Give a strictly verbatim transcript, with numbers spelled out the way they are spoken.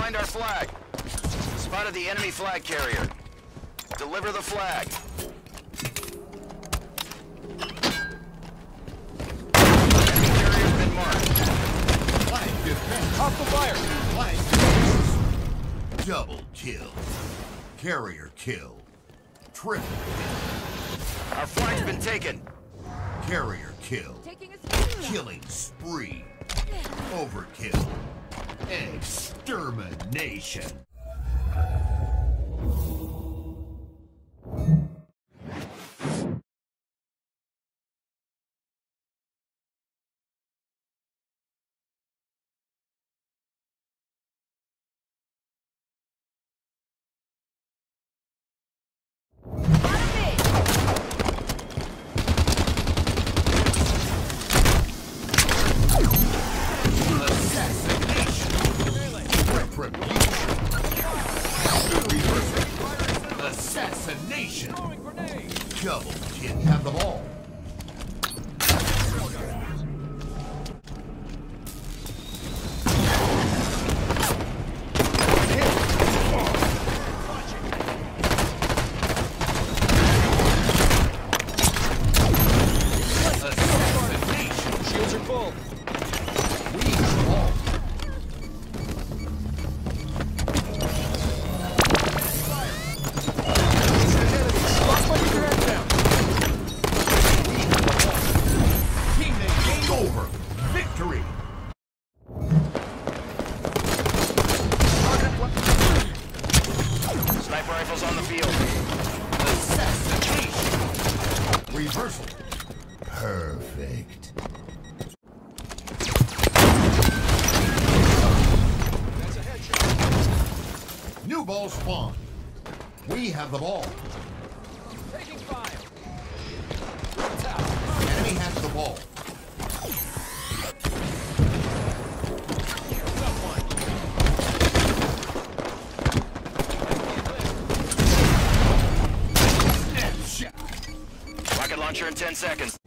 find our flag. Spotted the enemy flag carrier. Deliver the flag. Enemy carrier's been marked. Flag defense. Off the fire. Flag defense. Double kill. Carrier kill. Triple kill. Our flag's been taken. Carrier kill. Taking a spin. Killing spree. Overkill. Extermination. Assassination! Double kill. Have the ball. Assassination! Shields are full. We have the ball. Over. Victory! Sniper rifles on the field. Assassination! Reversal. Perfect. That's a headshot. New ball spawn. We have the ball. Taking fire. Enemy has the ball. Rocket launcher in ten seconds.